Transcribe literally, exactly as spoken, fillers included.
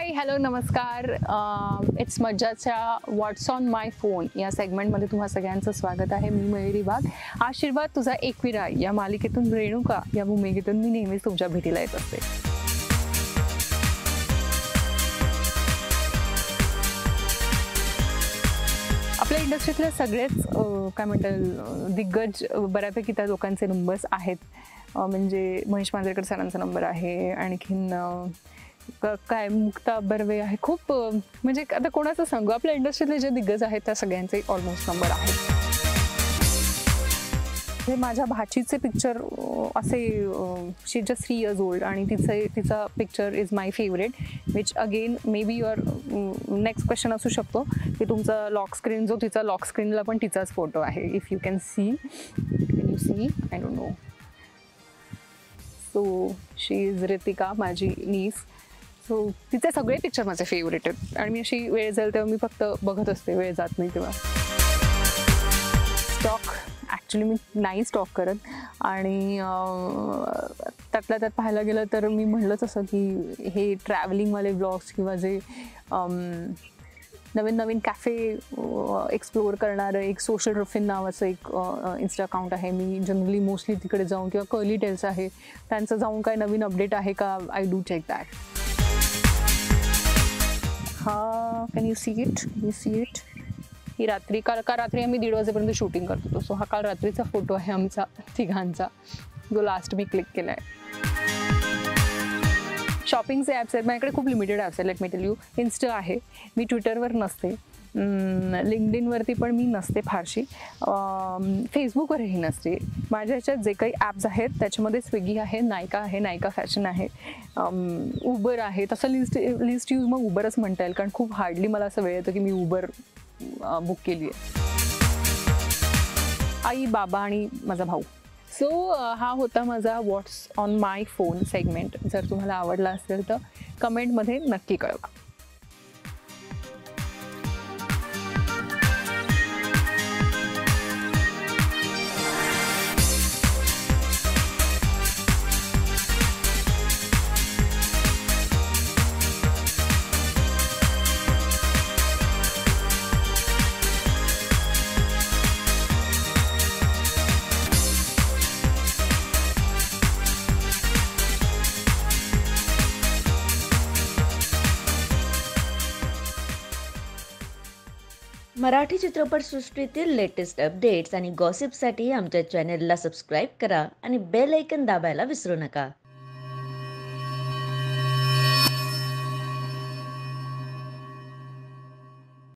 Hi hello नमस्कार. इट्समज्जाच्या व्हॉट्स on my phone या सेगमेंटमध्ये तुम्हा सगळ्यांचं स्वागत आहे. मी मयुरी वाघ. आशीर्वाद तुझा एकविरा या मालिकेतून रेणुका या भूमिकेतून मी नेहमीच तुमच्या भेटीला येत असते. आपल्या इंडस्ट्रीतले सगळेच काय म्हणतात दिग्गज बऱ्यापैकी त्या लोकांचे नंबर्स आहेत. म्हणजे महेश मांजरेकर सरांचा नंबर आहे, आणखीन काय मुक्ता बर्वे आहे. खूप म्हणजे आता कोणाचं सांगू, आपल्या इंडस्ट्रीतले जे दिग्गज आहेत त्या सगळ्यांचे ऑलमोस्ट नंबर आहेत. हे माझ्या भाचीचे पिक्चर असे, she just three years old आणि तिचे तिचा picture is my favourite, which again may be your next question असू शकतो की तुमचा लॉक स्क्रीन जो तिचा लॉक स्क्रीनला पण तिचाच फोटो आहे. If you can see can you see I don't know. So she is Ritika, माझी नीस. सो तिचे सगळे पिक्चर माझे फेवरेट आहेत आणि मी अशी वेळ जाईल तेव्हा मी फक्त बघत असते, वेळ जात नाही तेव्हा. स्टॉक ॲक्च्युली मी नाही स्टॉक करत आणि त्यातल्या त्यात पाहायला गेलं तर मी म्हणलंच असं की हे ट्रॅव्हलिंगवाले ब्लॉग्स किंवा जे नवीन नवीन कॅफे एक्सप्लोअर करणारं एक सोशल रफिन नावाचं एक इन्स्टा अकाउंट आहे. मी जनरली मोस्टली तिकडे जाऊन, किंवा कर्ली टेल्स आहे त्यांचं जाऊन काय नवीन अपडेट आहे का, आय डू चेक दॅट. हा can you see it you see it ही रात्री काल का रात्री आम्ही दीड वाजेपर्यंत शूटिंग करत होतो. सो हा काल रात्रीचा फोटो आहे आमचा तिघांचा, जो लास्ट मी क्लिक केला आहे. शॉपिंगचे ॲप्स आहेत माझ्याकडे, खूप लिमिटेड ॲप्स आहेत. Let me tell you. Insta आहे, मी ट्विटरवर नसते, लिंक्डइनवरती पण मी नसते फारशी, फेसबुकवरही नसते. माझ्या ह्याच्यात जे काही ॲप्स आहेत त्याच्यामध्ये स्विगी आहे, नायका आहे, नायका फॅशन आहे, उबर आहे. तसं लिस्ट लिस्ट यूज मग उबरच म्हणता येईल, कारण खूप हार्डली मला असं वेळ येतं की मी उबर बुक केली आहे. आई, बाबा आणि माझा भाऊ. सो हा होता माझा what's on my phone segment. जर तुम्हाला आवडला असेल तर कमेंटमध्ये नक्की कळवा. मराठी चित्रपटसृष्टीतील लेटेस्ट अपडेट्स आणि गॉसिपसाठी आमच्या चॅनेलला सबस्क्राईब करा आणि बेल आयकॉन दाबायला विसरू नका.